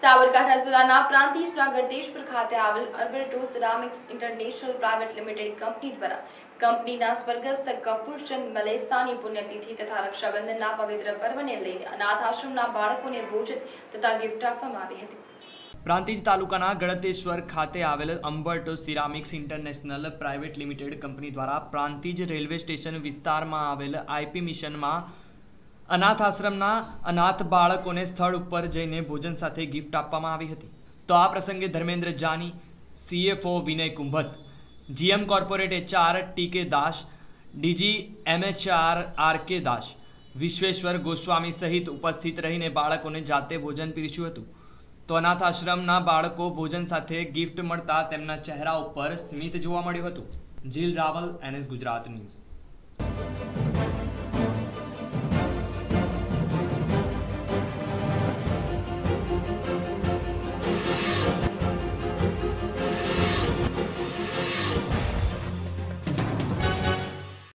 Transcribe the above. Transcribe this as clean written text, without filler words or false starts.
સાબરકાંઠા જિલ્લાના પ્રાંતિજના ગળતેશ્વર ખાતે આવેલ Alberto ceramics international private limited company દ્વારા કંપનીના સ્વર્ગસ્થ કપૂરચંદ મલેસાની પુણ્યતિથિ તથા રક્ષાબંધનના પવિત્ર પર્વને લઈને અનાથ આશ્રમના બાળકોને ભોજન તથા ગિફ્ટ આપવામાં આવી હતી। પ્રાંતિજ તાલુકાના ગળતેશ્વર ખાતે આવેલ Alberto ceramics international private limited company દ્વારા પ્રાંતિજ રેલવે સ્ટેશન વિસ્તારમાં આવેલ આઈપી મિશનમાં અનાથ આશ્રમના અનાથ બાળકોને સ્થળ ઉપર જઈને ભોજન સાથે ગિફ્ટ આપવામાં આવી હતી। તો આ પ્રસંગે Dharmendra Jani, CFO Vinay Kumbhat, GM corporate HR TK Das, DG MHR RK Das, Vishweshwar Goswami સહિત ઉપસ્થિત રહીને બાળકોને જાતે ભોજન પીરસ્યું હતું। તો અનાથ આશ્રમના બાળકો ભોજન સાથે ગિફ્ટ મળતા તેમના ચહેરા ઉપર સ્મિત જોવા મળ્યું હતું। Jeel Raval, NS Gujarat news.